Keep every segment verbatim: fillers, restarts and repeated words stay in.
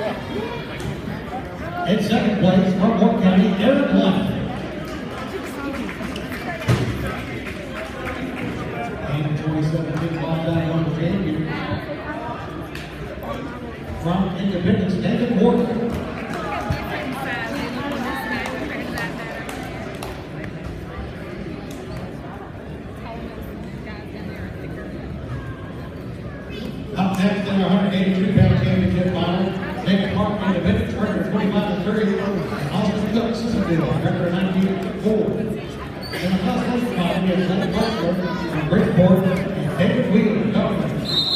In second place, Marquardt County, Eric Lyon. And twenty-seven feet ball down on the game. From Independence, David Morgan. Up next in our one hundred eighty-three pound championship final, David Park, Independence, record twenty-five to thirty, and Austin Cook, Sissonville, record nineteen to four. In the class one final, we have Lenny Butler from Bridgeport and David Wheeler from Government.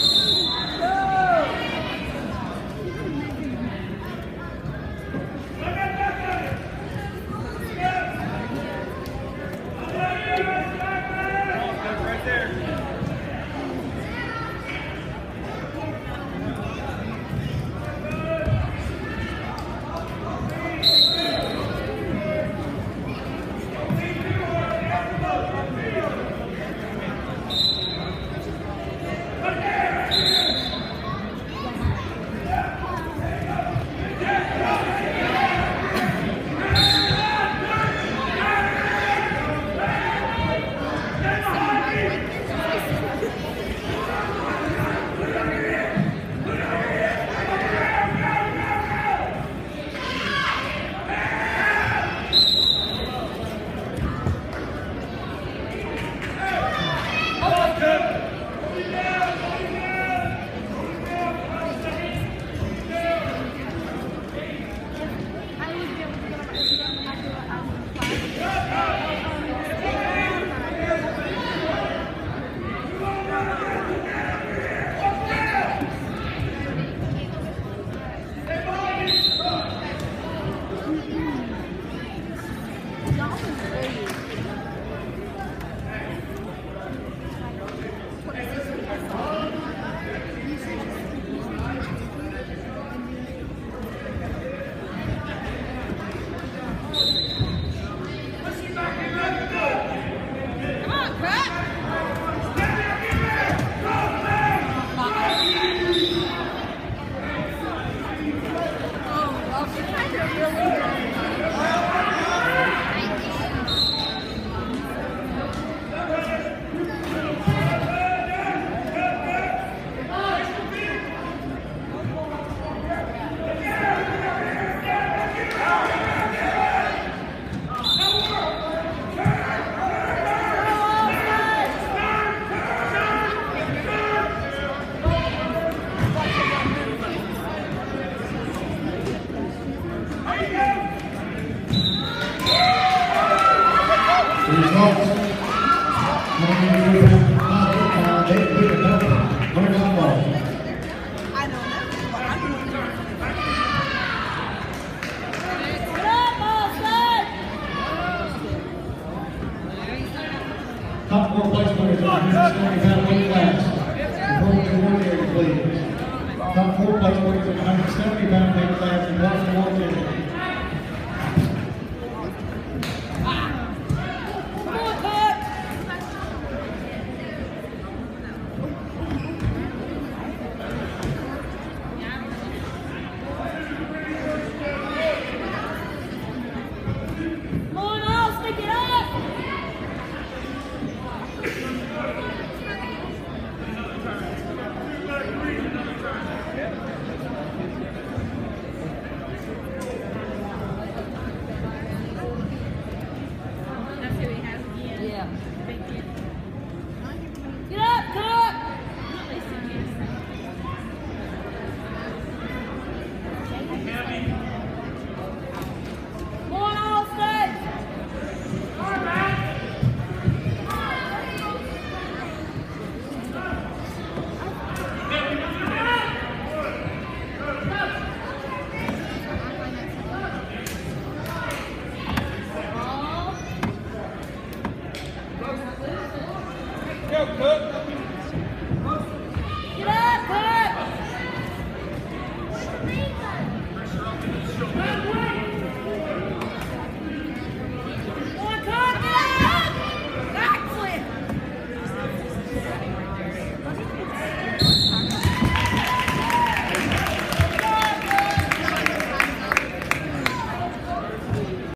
Top four place winners of the seventy pound weight class. Report to one area, please. Top four place winners of the one hundred seventy pound weight class.